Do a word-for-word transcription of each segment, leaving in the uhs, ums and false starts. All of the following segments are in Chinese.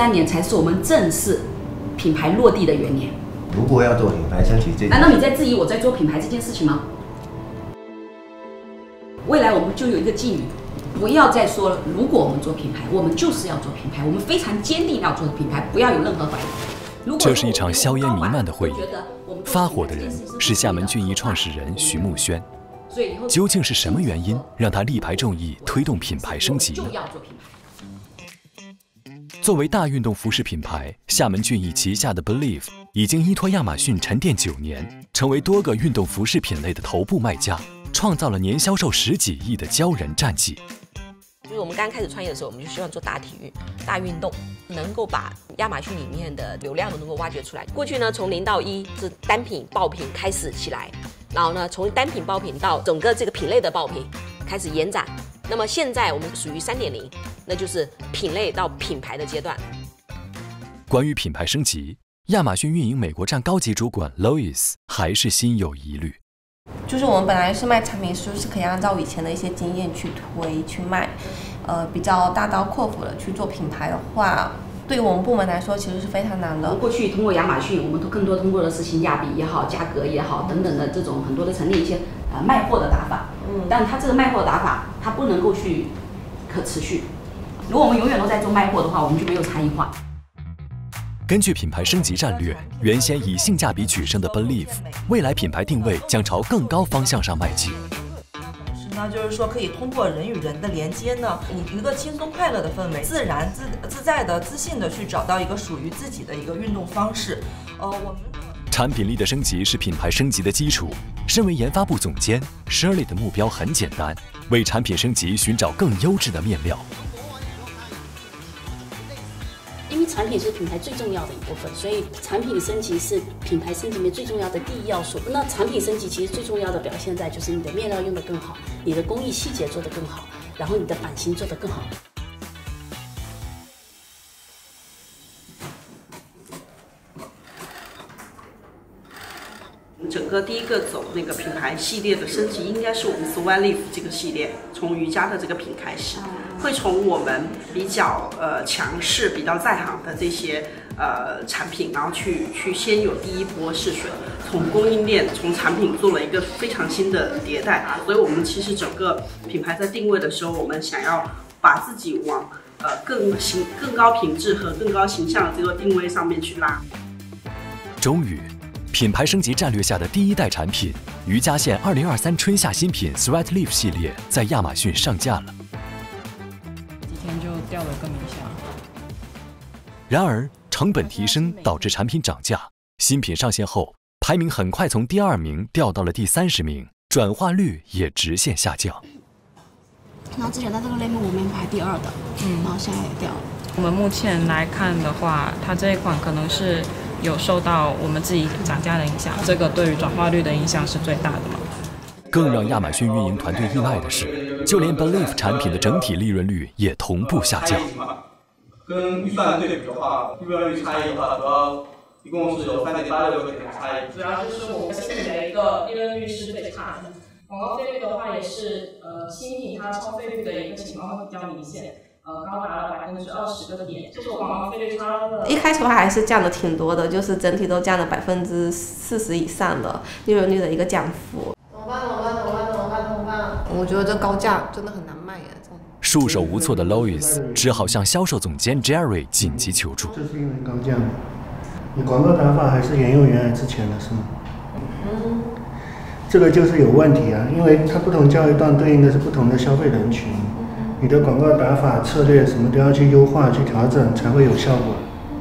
三年才是我们正式品牌落地的元年。 如果要做品牌升级，这难道你在质疑我在做品牌这件事情吗？未来我们就有一个寄语，不要再说了。如果我们做品牌，我们就是要做品牌，我们非常坚定要做的品牌，不要有任何怀疑。 这是一场硝烟弥漫的会议，发火的人是厦门俊逸创始人徐慕轩。究竟是什么原因让他力排众议推动品牌升级呢？作为大运动服饰品牌，厦门俊逸旗下的 Baleaf 已经依托亚马逊沉淀九年，成为多个运动服饰品类的头部卖家，创造了年销售十几亿的骄人战绩。 就是我们刚开始创业的时候，我们就希望做大体育、大运动，能够把亚马逊里面的流量都能够挖掘出来。过去呢，从零到一是单品爆品开始起来，然后呢，从单品爆品到整个这个品类的爆品开始延展。那么现在我们属于 三点零， 那就是品类到品牌的阶段。 关于品牌升级，亚马逊运营美国站高级主管 Louis 还是心有疑虑。 就是我们本来是卖产品，就是可以按照以前的一些经验去推去卖，呃，比较大刀阔斧的去做品牌的话，对于我们部门来说其实是非常难的。 过去通过亚马逊，我们都更多通过的是性价比也好、价格也好等等的这种很多的陈列一些呃卖货的打法。嗯，但它这个卖货的打法，它不能够去可持续。如果我们永远都在做卖货的话，我们就没有差异化。 根据品牌升级战略，原先以性价比取胜的 Baleaf， 未来品牌定位将朝更高方向上迈进。 那就是说，可以通过人与人的连接呢，以一个轻松快乐的氛围，自然自自在的、自信的去找到一个属于自己的一个运动方式。呃，我们产品力的升级是品牌升级的基础。身为研发部总监 ，Shirley 的目标很简单，为产品升级寻找更优质的面料。 因为产品是品牌最重要的一部分，所以产品升级是品牌升级里面最重要的第一要素。那产品升级其实最重要的表现在就是你的面料用得更好，你的工艺细节做得更好，然后你的版型做得更好。 整个第一个走那个品牌系列的升级，应该是我们 Baleaf 这个系列，从瑜伽的这个品开始，会从我们比较呃强势、比较在行的这些呃产品，然后去去先有第一波试水，从供应链、从产品做了一个非常新的迭代。所以我们其实整个品牌在定位的时候，我们想要把自己往呃更形、更高品质和更高形象的这个定位上面去拉。 终于。品牌升级战略下的第一代产品瑜伽线二零二三春夏新品 Sweatleaf 系列在亚马逊上架了， 几天就掉了个名下。 然而成本提升导致产品涨价，新品上线后排名很快从第二名掉到了第三十名，转化率也直线下降。 然后之前在这个类目我们排第二的，嗯，然后现在也掉了。 我们目前来看的话，它这一款可能是有受到我们自己涨价的影响，这个对于转化率的影响是最大的嘛。 更让亚马逊运营团队意外的是，就连 Baleaf 产品的整体利润率也同步下降。 跟预算对比的话，利润率差异的话，主要一共是有 三点八六个点差异。 主要就是我们新品的一个利润率是最差的，广告费率的话也是呃新品它超费率的一个情况会比较明显。呃，高达了百分之二十个点，就是我广告费率差了。 一开始的话还是降的挺多的，就是整体都降了百分之四十以上的利润率的一个降幅。怎么办？怎么办？怎么办？怎么办？怎么办？我觉得这高价真的很难卖呀。 束手无措的 Louis 只好向销售总监 Jerry 紧急求助。 这是因为高价，你广告打法还是沿用原来之前的是吗？嗯，这个就是有问题啊，因为它不同教育段对应的是不同的消费人群。你的广告打法、策略什么都要去优化、去调整，才会有效果。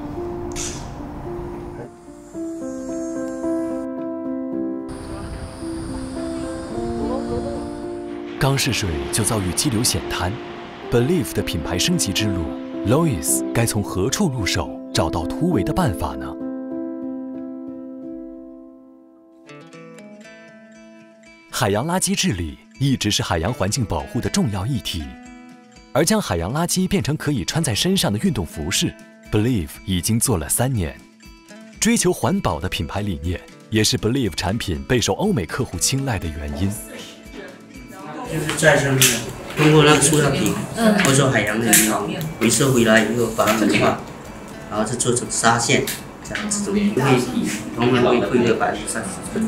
刚试水就遭遇激流险滩 ，Baleaf 的品牌升级之路 ，Louis 该从何处入手，找到突围的办法呢？海洋垃圾治理一直是海洋环境保护的重要议题。而将海洋垃圾变成可以穿在身上的运动服饰 ，Baleaf 已经做了三年。追求环保的品牌理念，也是 Baleaf 产品备受欧美客户青睐的原因。 就是再生的，通过那个塑料瓶，或者说海洋的鱼回收回来以后，把它美化， 然后是做成纱线，这样这种会通常会会有百分之三十。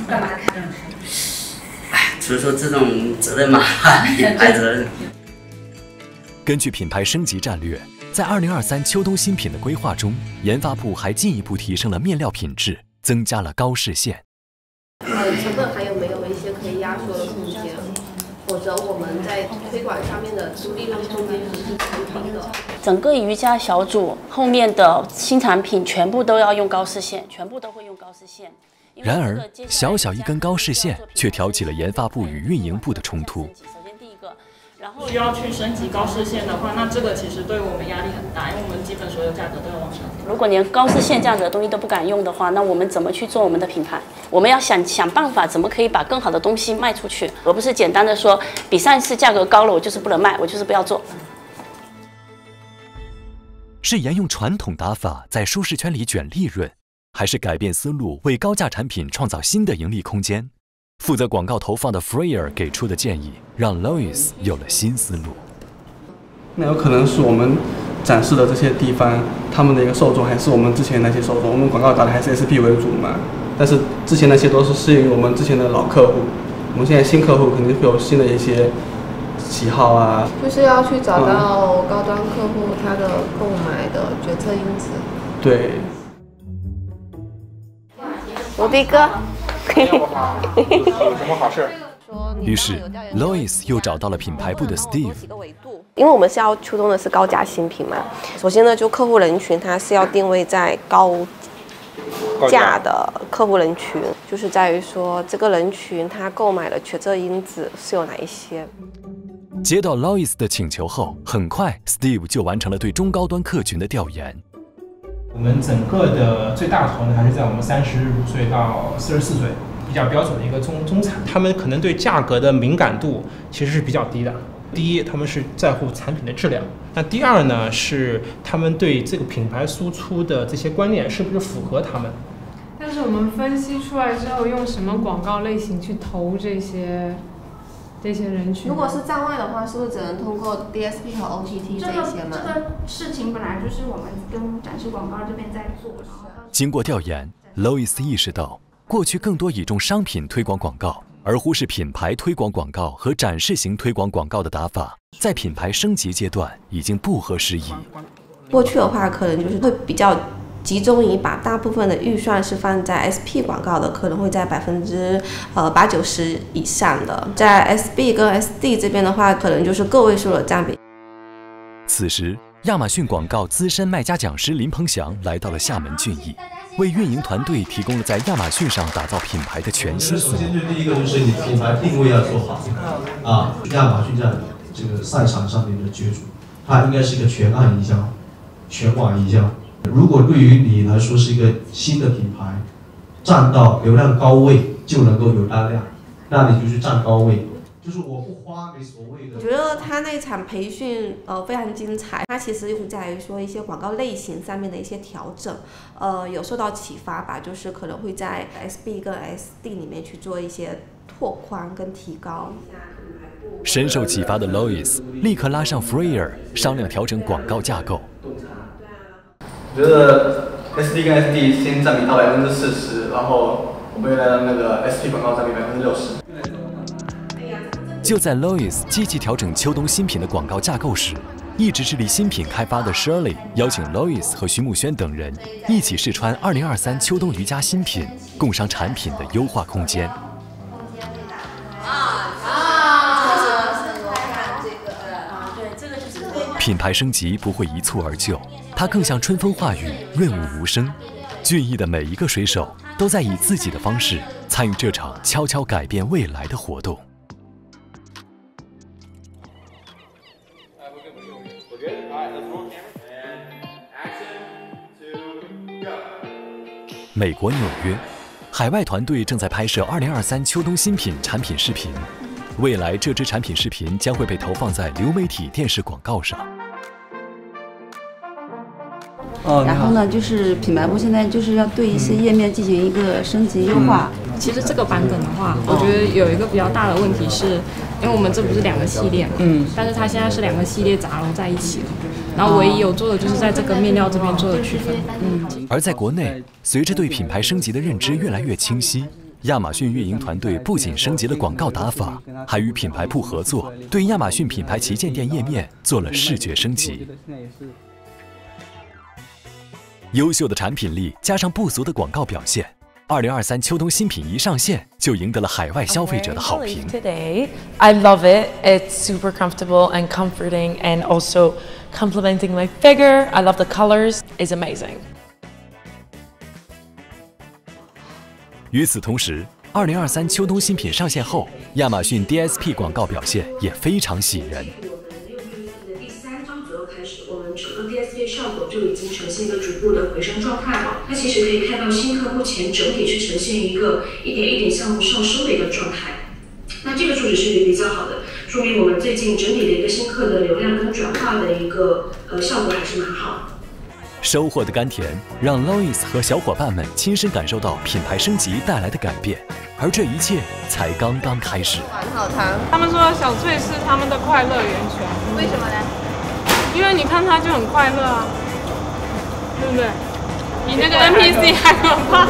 哎，所以说这种责任嘛，品牌责任。 根据品牌升级战略，在二零二三秋冬新品的规划中，研发部还进一步提升了面料品质，增加了高视线。 呃，成本还有没有一些可以压缩的空间？否则我们在推广上面的利润空间是很低的。 整个瑜伽小组后面的新产品全部都要用高视线，全部都会用高视线。 然而，小小一根高视线却挑起了研发部与运营部的冲突。 然后需要去升级高视线的话，那这个其实对我们压力很大，因为我们基本所有价格都要往上调。 如果连高视线这样子的东西都不敢用的话，那我们怎么去做我们的品牌？我们要想想办法，怎么可以把更好的东西卖出去，而不是简单的说比上一次价格高了，我就是不能卖，我就是不要做。 是沿用传统打法在舒适圈里卷利润，还是改变思路为高价产品创造新的盈利空间？负责广告投放的 Freer 给出的建议，让 Louis 有了新思路。 那有可能是我们展示的这些地方，他们的一个受众还是我们之前那些受众。我们广告打的还是 S P 为主嘛，但是之前那些都是适应我们之前的老客户。我们现在新客户肯定会有新的一些喜好啊。 就是要去找到高端客户他的购买的决策因子。 对。 无敌哥。 有什么好事？ 于是 ，Louis 又找到了品牌部的 Steve。 因为我们是要出动的是高价新品嘛，首先呢，就客户人群它是要定位在高价的客户人群，就是在于说这个人群他购买的决策因子是有哪一些。 接到 Louis 的请求后，很快 Steve 就完成了对中高端客群的调研。 我们整个的最大头呢，还是在我们三十五岁到四十四岁，比较标准的一个中中产。他们可能对价格的敏感度其实是比较低的。第一，他们是在乎产品的质量；那第二呢，是他们对这个品牌输出的这些观念是不是符合他们。 但是我们分析出来之后，用什么广告类型去投这些这些人群？ 如果是站外的话，是不是只能通过 D S P 和 O T T 这一些吗？ 这个事情本来就是我们跟展示广告这边在做。 经过调研 ，Louis 意识到，过去更多倚重商品推广广告，而忽视品牌推广广告和展示型推广广告的打法，在品牌升级阶段已经不合时宜。 过去的话，可能就是会比较集中于把大部分的预算是放在 S P 广告的，可能会在百分之呃八九十以上的，在 S B 跟 S D 这边的话，可能就是个位数的占比。 此时，亚马逊广告资深卖家讲师林鹏翔来到了厦门俊逸，为运营团队提供了在亚马逊上打造品牌的全新思路。 首先，就第一个就是你品牌定位要做好啊，亚马逊在这个赛场上面的角逐，它应该是一个全案营销、全网营销。如果对于你来说是一个新的品牌，站到流量高位就能够有单量，那你就去站高位。就是我不花你所谓的。 我觉得他那场培训呃非常精彩，他其实用在于说一些广告类型上面的一些调整，呃有受到启发吧，就是可能会在 S B 跟 S D 里面去做一些拓宽跟提高。 深受启发的 Louis 立刻拉上 Freer 商量调整广告架构。 我觉得 S D 跟 S D 先占比到百分之四十，然后我们来让那个 S P 广告占比百分之六十。 就在 Louis 积极调整秋冬新品的广告架构时，一直致力新品开发的 Shirley 邀请 Louis 和徐慕轩等人一起试穿二零二三秋冬瑜伽新品，共商产品的优化空间。品牌升级不会一蹴而就，它更像春风化雨，润物无声。俊逸的每一个水手都在以自己的方式参与这场悄悄改变未来的活动。美国纽约，海外团队正在拍摄二零二三秋冬新品产品视频。未来这支产品视频将会被投放在流媒体电视广告上。 哦，然后呢，就是品牌部现在就是要对一些页面进行一个升级优化。 嗯、其实这个版本的话，我觉得有一个比较大的问题是，因为我们这不是两个系列嘛，嗯，但是它现在是两个系列杂糅在一起了。 然后唯一有做的就是在这个面料这边做的区分。 嗯。而在国内，随着对品牌升级的认知越来越清晰，亚马逊运营团队不仅升级了广告打法，还与品牌铺合作，对亚马逊品牌旗舰店页面做了视觉升级。优秀的产品力加上不俗的广告表现，二零二三秋冬新品一上线就赢得了海外消费者的好评。 Today, I love it. It's super comfortable and comforting, and also complementing my figure. I love the colors. It's amazing. 与此同时，二零二三秋冬新品上线后，亚马逊 D S P 广告表现也非常喜人。 整个 D S P 效果就已经呈现一个逐步的回升状态了。那其实可以看到新客目前整体是呈现一个一点一点向上升的一个状态。那这个数值是比较好的，说明我们最近整体的一个新客的流量跟转化的一个呃效果还是蛮好的。 收获的甘甜让 Lois 和小伙伴们亲身感受到品牌升级带来的改变，而这一切才刚刚开始。 很好谈。他们说小翠是他们的快乐源泉， 为什么呢？ 因为你看他就很快乐啊，对不对？比那个 N P C 还可怕。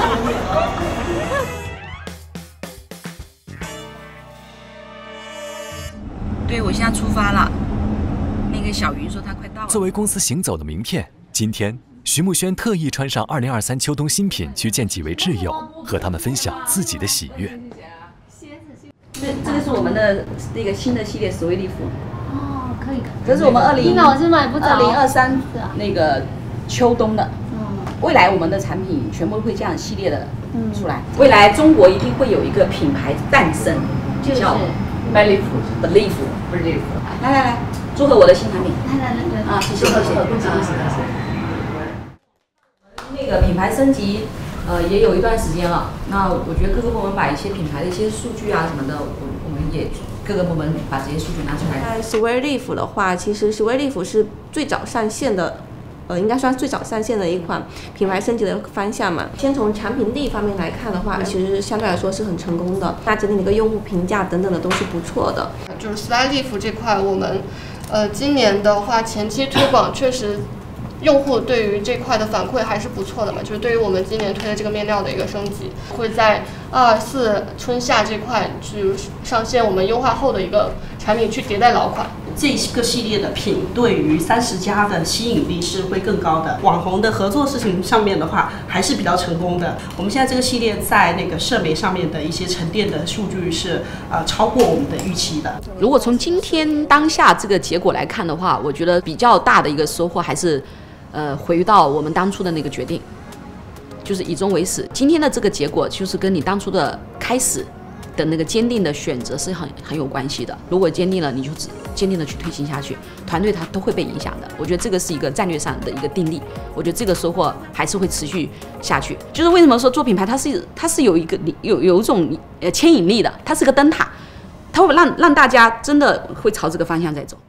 对，我现在出发了。那个小云说她快到了。 作为公司行走的名片，今天徐慕轩特意穿上二零二三秋冬新品去见几位挚友，和他们分享自己的喜悦。 这这个是我们的那个新的系列十位礼服。 哦，可以。 这是我们二零那我是买不着。 二零二三那个秋冬的。嗯。未来我们的产品全部会这样系列的出来。未来中国一定会有一个品牌诞生，叫 Baleaf Baleaf Baleaf。来来来，祝贺我的新产品。 来来来来。 啊，谢谢谢谢，恭喜恭喜恭喜。那个品牌升级，呃，也有一段时间了。那我觉得各个部门把一些品牌的一些数据啊什么的，我我们也各个部门把这些数据拿出来。 在 Baleaf 的话，其实 Baleaf 是最早上线的，呃，应该算最早上线的一款品牌升级的方向嘛。先从产品力方面来看的话，其实相对来说是很成功的，那整体的一个用户评价等等的都是不错的。 就是 Baleaf 这块，我们呃今年的话前期推广确实。用户对于这块的反馈还是不错的嘛，就是对于我们今年推的这个面料的一个升级，会在二四春夏这块去上线我们优化后的一个产品去迭代老款。 这个系列的品对于三十加的吸引力是会更高的。网红的合作事情上面的话还是比较成功的。我们现在这个系列在那个社媒上面的一些沉淀的数据是呃超过我们的预期的。 如果从今天当下这个结果来看的话，我觉得比较大的一个收获还是。呃，回到我们当初的那个决定，就是以终为始。今天的这个结果，就是跟你当初的开始的那个坚定的选择是很很有关系的。如果坚定了，你就坚定的去推行下去，团队它都会被影响的。我觉得这个是一个战略上的一个定力。我觉得这个收获还是会持续下去。就是为什么说做品牌，它是它是有一个有有一种呃牵引力的，它是个灯塔，它会让让大家真的会朝这个方向在走。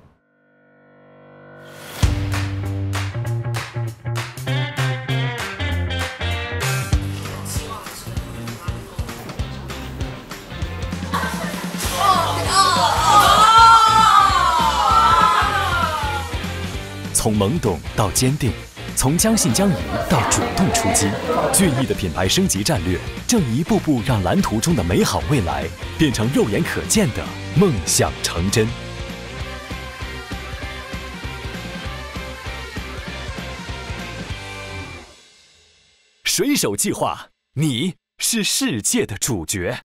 从懵懂到坚定，从将信将疑到主动出击，俊逸的品牌升级战略正一步步让蓝图中的美好未来变成肉眼可见的梦想成真。水手计划，你是世界的主角。